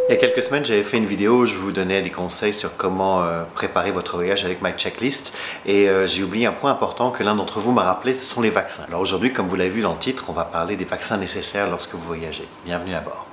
Il y a quelques semaines, j'avais fait une vidéo où je vous donnais des conseils sur comment préparer votre voyage avec ma checklist et j'ai oublié un point important que l'un d'entre vous m'a rappelé, ce sont les vaccins. Alors aujourd'hui, comme vous l'avez vu dans le titre, on va parler des vaccins nécessaires lorsque vous voyagez. Bienvenue à bord.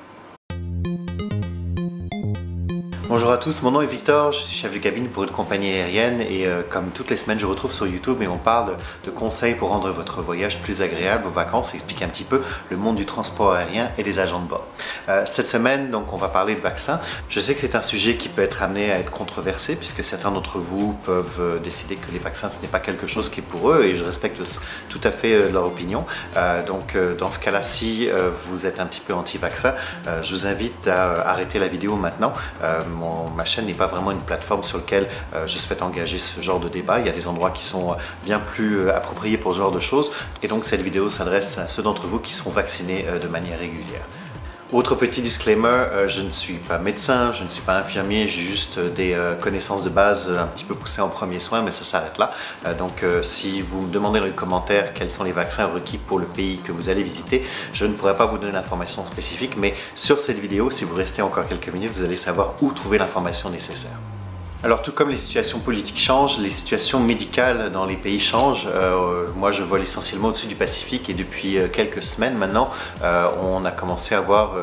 Bonjour à tous, mon nom est Victor, je suis chef de cabine pour une compagnie aérienne et comme toutes les semaines je vous retrouve sur YouTube et on parle de conseils pour rendre votre voyage plus agréable, vos vacances, et expliquer un petit peu le monde du transport aérien et des agents de bord. Cette semaine donc on va parler de vaccins. Je sais que c'est un sujet qui peut être amené à être controversé puisque certains d'entre vous peuvent décider que les vaccins ce n'est pas quelque chose qui est pour eux et je respecte tout à fait leur opinion. Donc dans ce cas-là, si vous êtes un petit peu anti-vaccin, je vous invite à arrêter la vidéo maintenant. Ma chaîne n'est pas vraiment une plateforme sur laquelle je souhaite engager ce genre de débat. Il y a des endroits qui sont bien plus appropriés pour ce genre de choses. Et donc cette vidéo s'adresse à ceux d'entre vous qui seront vaccinés de manière régulière. Autre petit disclaimer, je ne suis pas médecin, je ne suis pas infirmier, j'ai juste des connaissances de base un petit peu poussées en premiers soins, mais ça s'arrête là. Donc si vous me demandez dans les commentaires quels sont les vaccins requis pour le pays que vous allez visiter, je ne pourrai pas vous donner l'information spécifique, mais sur cette vidéo, si vous restez encore quelques minutes, vous allez savoir où trouver l'information nécessaire. Alors tout comme les situations politiques changent, les situations médicales dans les pays changent. Moi je vole essentiellement au-dessus du Pacifique et depuis quelques semaines maintenant, on a commencé à avoir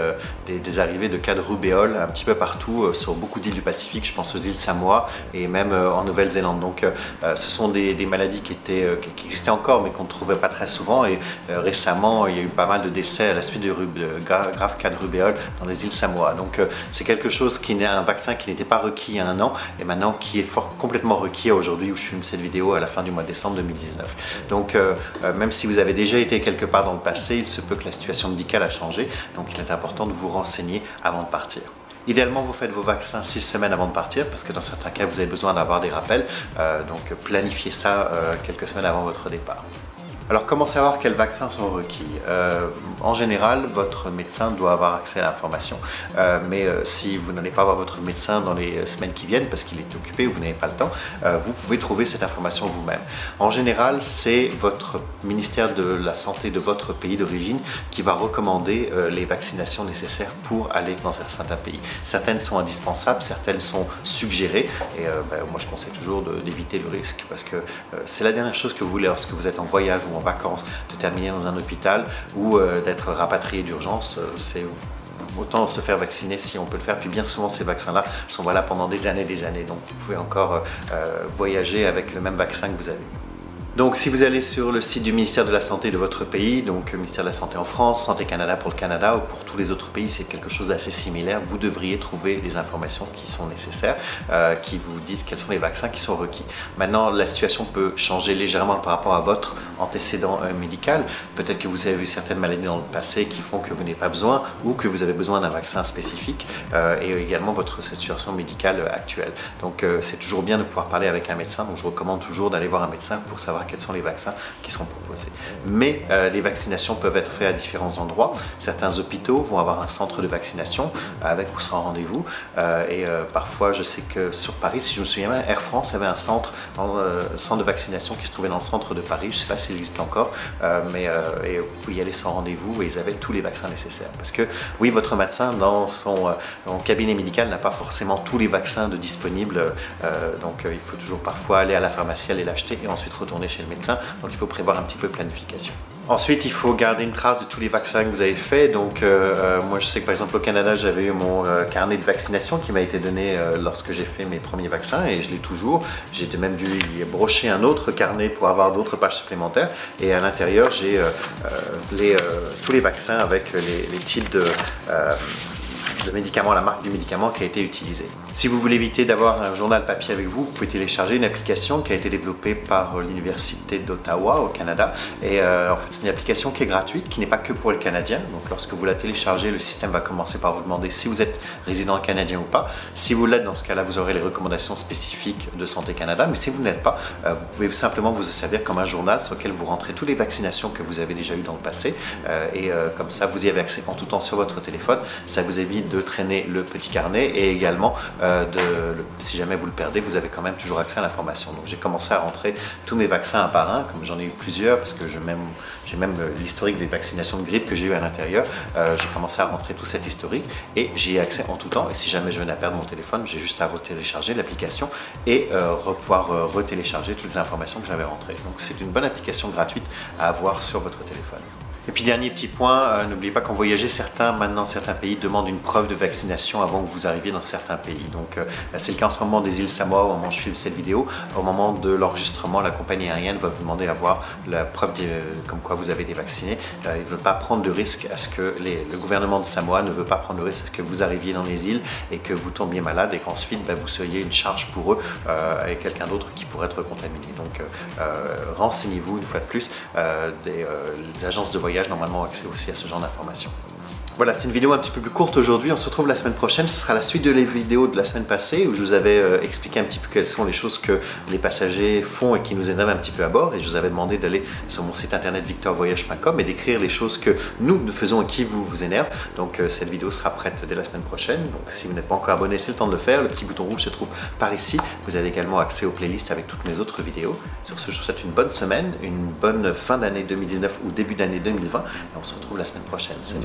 des arrivées de cas de rubéole un petit peu partout sur beaucoup d'îles du Pacifique. Je pense aux îles Samoa et même en Nouvelle-Zélande. Donc ce sont des maladies qui existaient encore mais qu'on ne trouvait pas très souvent et récemment il y a eu pas mal de décès à la suite de graves cas de rubéole dans les îles Samoa. Donc c'est quelque chose qui n'est un vaccin qui n'était pas requis il y a un an et maintenant qui est complètement requis aujourd'hui où je filme cette vidéo à la fin du mois de décembre 2019. Donc même si vous avez déjà été quelque part dans le passé, il se peut que la situation médicale a changé, donc il est important de vous renseigner avant de partir. Idéalement, vous faites vos vaccins 6 semaines avant de partir parce que dans certains cas, vous avez besoin d'avoir des rappels, donc planifiez ça quelques semaines avant votre départ. Alors, comment savoir quels vaccins sont requis? En général, votre médecin doit avoir accès à l'information. Mais si vous n'allez pas voir votre médecin dans les semaines qui viennent parce qu'il est occupé ou vous n'avez pas le temps, vous pouvez trouver cette information vous-même. En général, c'est votre ministère de la Santé de votre pays d'origine qui va recommander les vaccinations nécessaires pour aller dans un certain pays. Certaines sont indispensables, certaines sont suggérées. Et moi, je conseille toujours d'éviter le risque parce que c'est la dernière chose que vous voulez lorsque vous êtes en voyage ou en vacances, de terminer dans un hôpital ou d'être rapatrié d'urgence. C'est autant se faire vacciner si on peut le faire. Puis bien souvent, ces vaccins-là sont valables pendant des années. Donc vous pouvez encore voyager avec le même vaccin que vous avez. Donc si vous allez sur le site du ministère de la Santé de votre pays, donc ministère de la Santé en France, Santé Canada pour le Canada ou pour tous les autres pays, c'est quelque chose d'assez similaire, vous devriez trouver des informations qui sont nécessaires, qui vous disent quels sont les vaccins qui sont requis. Maintenant, la situation peut changer légèrement par rapport à votre antécédent médical. Peut-être que vous avez eu certaines maladies dans le passé qui font que vous n'avez pas besoin ou que vous avez besoin d'un vaccin spécifique et également votre situation médicale actuelle. Donc c'est toujours bien de pouvoir parler avec un médecin, donc je recommande toujours d'aller voir un médecin pour savoir quels sont les vaccins qui sont proposés. Mais les vaccinations peuvent être faites à différents endroits. Certains hôpitaux vont avoir un centre de vaccination avec ou sans rendez-vous. Et parfois, je sais que sur Paris, si je me souviens bien, Air France avait un centre, centre de vaccination qui se trouvait dans le centre de Paris. Je ne sais pas s'il existe encore, et vous pouvez y aller sans rendez-vous et ils avaient tous les vaccins nécessaires. Parce que oui, votre médecin dans son cabinet médical n'a pas forcément tous les vaccins disponibles. Donc il faut toujours parfois aller à la pharmacie, aller l'acheter et ensuite retourner chez le médecin, donc il faut prévoir un petit peu de planification. Ensuite, il faut garder une trace de tous les vaccins que vous avez faits. Donc, moi, je sais que par exemple au Canada, j'avais eu mon carnet de vaccination qui m'a été donné lorsque j'ai fait mes premiers vaccins et je l'ai toujours. J'ai même dû y brocher un autre carnet pour avoir d'autres pages supplémentaires. Et à l'intérieur, j'ai tous les vaccins avec les types de médicaments, la marque du médicament qui a été utilisé. Si vous voulez éviter d'avoir un journal papier avec vous, vous pouvez télécharger une application qui a été développée par l'Université d'Ottawa au Canada. Et en fait, c'est une application qui est gratuite, qui n'est pas que pour les Canadiens. Donc lorsque vous la téléchargez, le système va commencer par vous demander si vous êtes résident canadien ou pas. Si vous l'êtes, dans ce cas-là, vous aurez les recommandations spécifiques de Santé Canada. Mais si vous ne l'êtes pas, vous pouvez simplement vous servir comme un journal sur lequel vous rentrez toutes les vaccinations que vous avez déjà eues dans le passé. Comme ça, vous y avez accès en tout temps sur votre téléphone. Ça vous évite de traîner le petit carnet et également, si jamais vous le perdez, vous avez quand même toujours accès à l'information. Donc j'ai commencé à rentrer tous mes vaccins un par un, comme j'en ai eu plusieurs, parce que j'ai même l'historique des vaccinations de grippe que j'ai eu à l'intérieur. J'ai commencé à rentrer tout cet historique et j'y ai accès en tout temps. Et si jamais je venais à perdre mon téléphone, j'ai juste à retélécharger l'application et pouvoir retélécharger toutes les informations que j'avais rentrées. Donc c'est une bonne application gratuite à avoir sur votre téléphone. Et puis dernier petit point, n'oubliez pas qu'en voyager, certains pays demandent une preuve de vaccination avant que vous arriviez dans certains pays. Donc c'est le cas en ce moment des îles Samoa au moment où je filme cette vidéo. Au moment de l'enregistrement, la compagnie aérienne va vous demander d'avoir la preuve comme quoi vous avez été vacciné. Ils ne veulent pas prendre de risque à ce que le gouvernement de Samoa ne veut pas prendre de risque à ce que vous arriviez dans les îles et que vous tombiez malade et qu'ensuite vous soyez une charge pour eux avec quelqu'un d'autre qui pourrait être contaminé. Donc renseignez-vous une fois de plus. Les agences de voyage normalement ont accès aussi à ce genre d'informations. Voilà, c'est une vidéo un petit peu plus courte aujourd'hui. On se retrouve la semaine prochaine. Ce sera la suite de les vidéos de la semaine passée où je vous avais expliqué un petit peu quelles sont les choses que les passagers font et qui nous énervent un petit peu à bord. Et je vous avais demandé d'aller sur mon site internet victorvoyage.com et d'écrire les choses que nous faisons et qui vous énervent. Donc cette vidéo sera prête dès la semaine prochaine. Donc si vous n'êtes pas encore abonné, c'est le temps de le faire. Le petit bouton rouge se trouve par ici. Vous avez également accès aux playlists avec toutes mes autres vidéos. Sur ce, je vous souhaite une bonne semaine, une bonne fin d'année 2019 ou début d'année 2020. Et on se retrouve la semaine prochaine. Salut!